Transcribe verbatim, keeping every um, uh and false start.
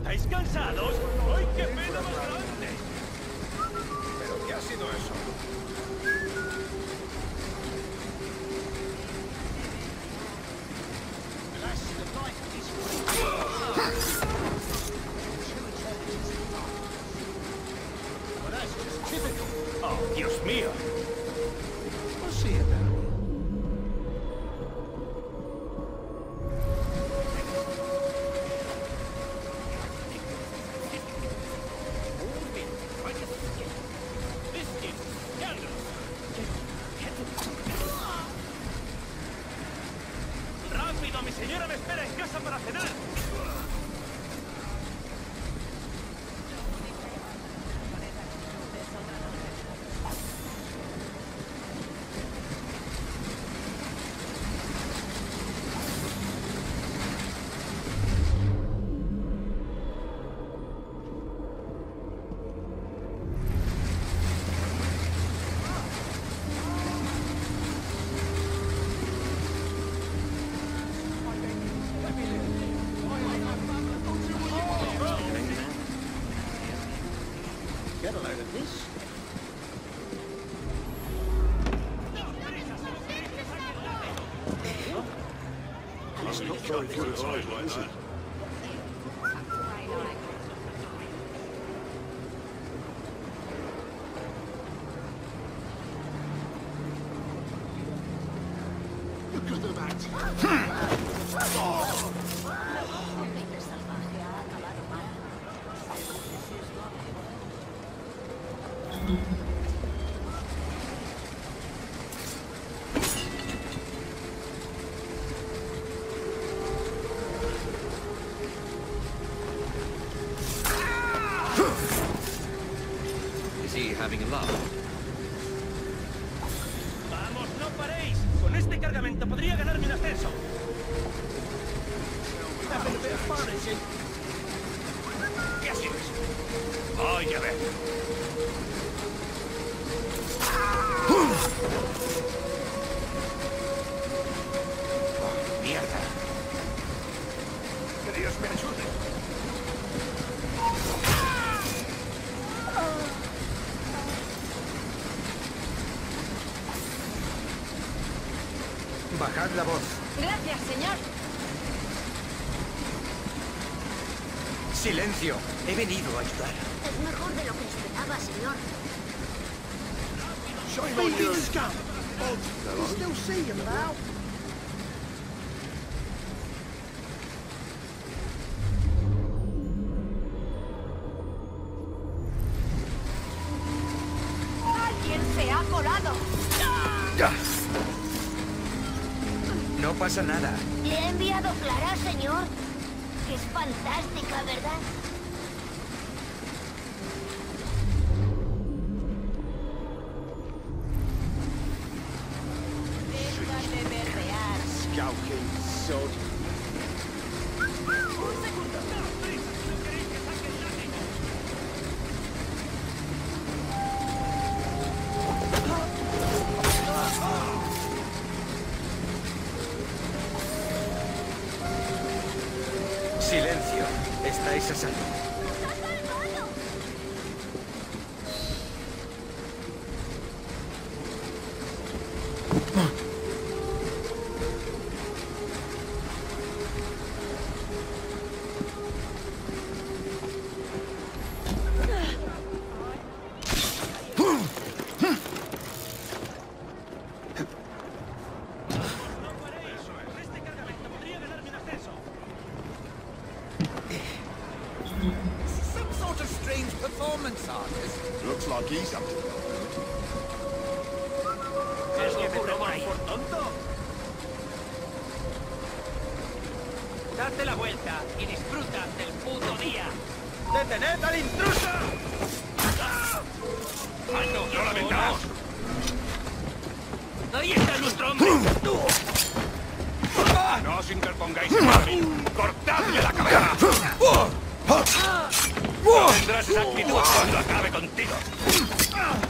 ¿Estáis cansados? ¡Ay, qué pena más grande! ¿Pero qué ha sido eso? ¡Oh, Dios mío! We'll see about it. ¡Rápido! ¡Mi señora me espera en casa para cenar! Get a load of this. That's not very good at idle, is it? Look at them acting. Oh. Is he having a laugh? ¡Vamos, no paréis! Con este cargamento podría ganarme un ascenso. Having a bit of fun, is he? ¿Qué ha sido eso? ¡Ay, a ver! ¡Mierda! Que Dios me ayude. Bajad la voz. Gracias, señor. Silencio. He venido a ayudar. Es mejor de lo que esperaba, señor. Shame on you! scum! You still see him now? ¡Alguien se ha colado! No pasa nada. ¿Le he enviado Clara, señor? Es fantástica, ¿verdad? Déjate berrear. Skulking sod. ¡Un segundo! ¡No! ¡Prisa! ¡No queréis que saque el látigo! Silencio. Estáis a salvo. ¡Está salvado! ¡No paréis! Con este cargamento podría ganarme un ascenso. Some sort of strange performance artist. Looks like he's up to no good. ¿Es que me toman por tonto? Date la vuelta y disfruta del puto día. ¡Detened al intruso! ¡Alto! ¡No la vendas! ¡Ahí está nuestro hombre! ¡Tú! No os interpongáis en el camino. ¡Cortadle la cabeza! Tendrás esa actitud cuando acabe contigo.